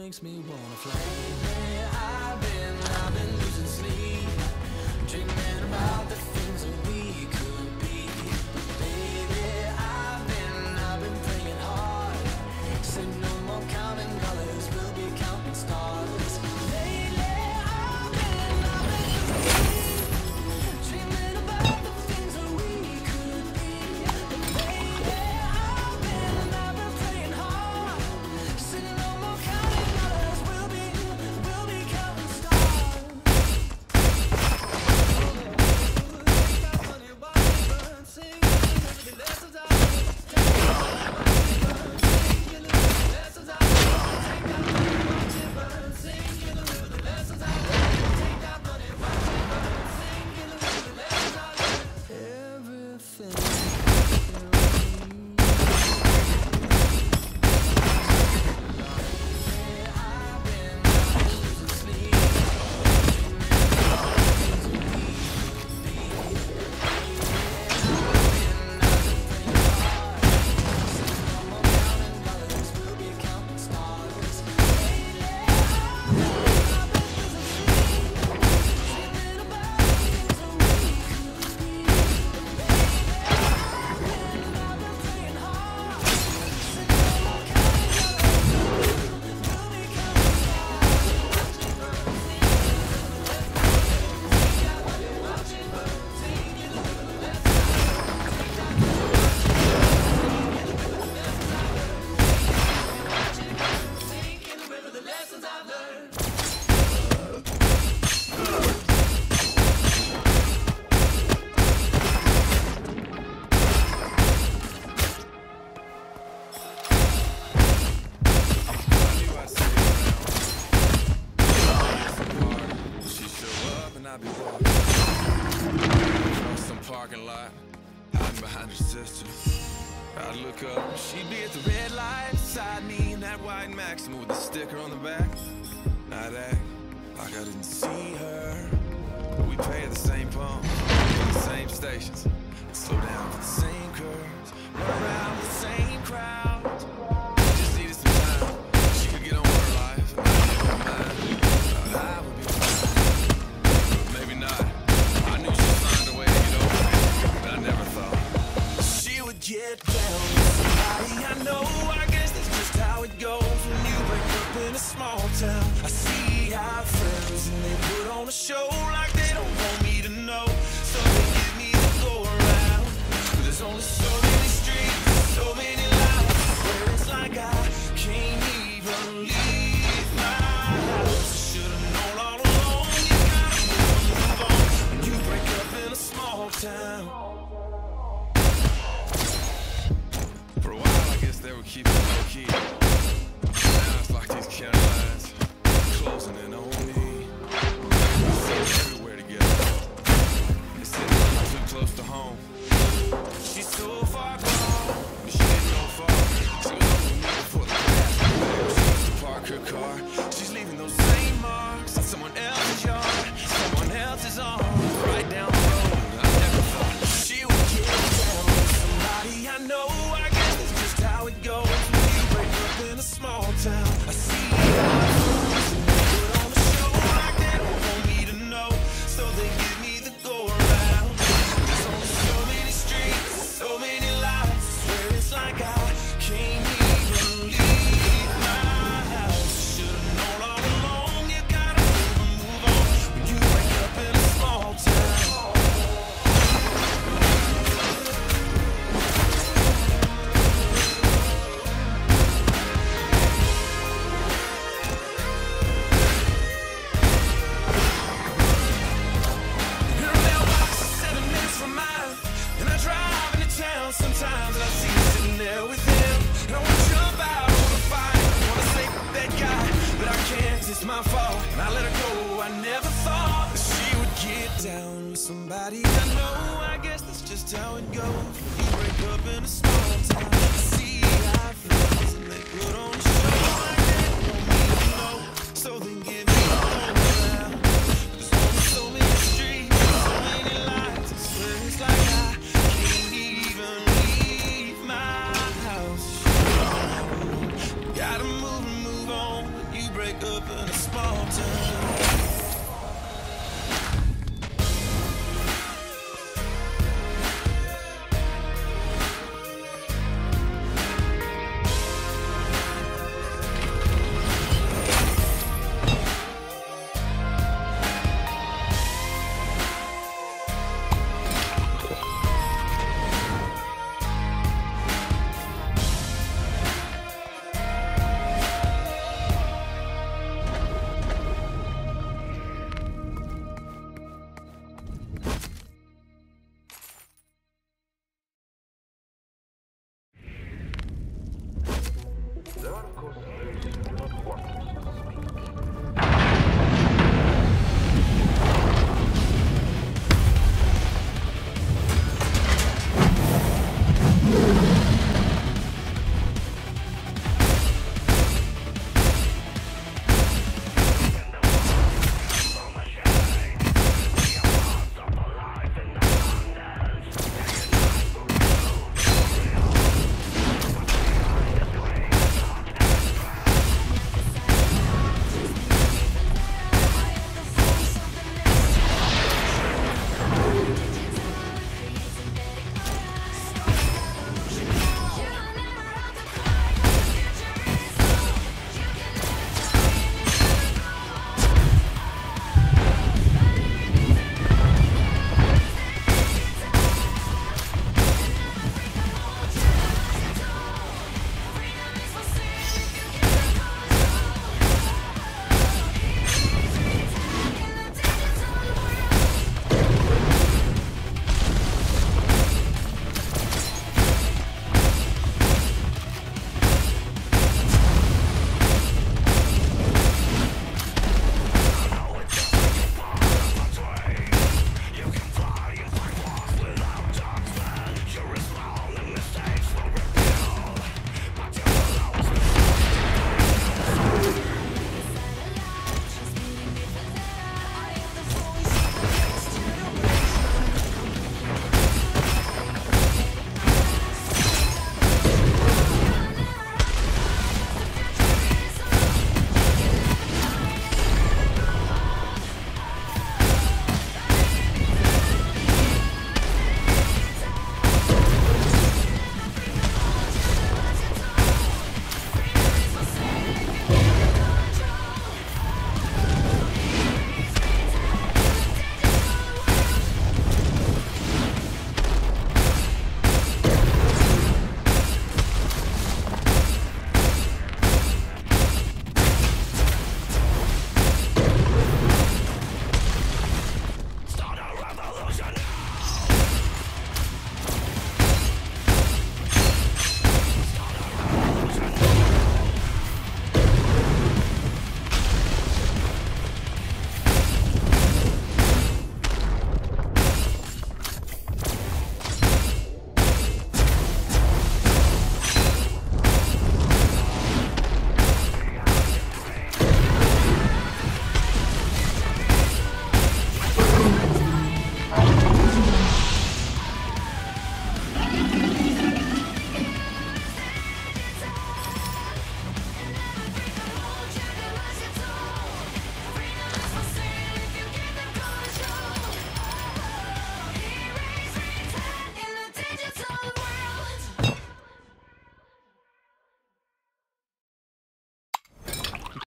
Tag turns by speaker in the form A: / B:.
A: makes me wanna fly. I've been losing sleep, dreaming about the things that we could be. Baby, I've been praying hard. Said no more counting dollars, we'll be counting stars. Lately, I've been losing sleep, dreaming about the things that we could be. Baby, I've been praying hard. Said no more counting dollars, we'll be counting stars. I'd be walking across some parking lot, hiding behind her sister. I'd look up, she'd be at the red light beside me in that white Maxima with a sticker on the back. I'd act like I didn't see her, but we pay at the same pump, the same stations, and slow down for the same curves, run around with the same crowds. Just needed some time. She could get on with her life, and I'd get on mine. I would be fine, maybe not. I knew she'd find a way to get over me, but I never thought she would get down with somebody I know. I guess that's just how it goes when you break up in a small town. I see our friends and they put on a show like they don't want me to know, so they give me the go around. There's only so many streets, so many lives, where it's like I can't even leave my house. Should've known all along, you gotta move on when you break up in a small town. For a while, I guess they were keeping it low key. Now it's like these county lines closing in on me. Sitting everywhere together. They said I'm too close to home. She's so far gone, but she didn't go far. She was over me before the crash. She used to park her car. She's leaving those same marks on someone else's yard, someone else's arm, right down the road. I never thought she would get down with somebody I know. I guess that's just how it goes when you break up in a small town. I see our friends and they put on a show like they don't want me to know, so they give me the go around. There's only so many streets, so many lights, where it's like I can't even leave my house. Should've known all along, you gotta move on when you break up in a small town. Your mailbox is 7 minutes from mine, and I drive into town sometimes, and I see you sitting there with him, and I wanna jump out, I wanna fight, I wanna say that guy, but I can't 'cause it's my fault, and I let her go. I never thought that she would get down with somebody I know. I guess that's just how it goes when you break up in a small town. I see our friends and they put on a show like they don't want me to know, so they give me the go around. There's only so many streets, so many lights, I swear it's like I can't even leave my house. Gotta move and move on when you break wake up in a small town.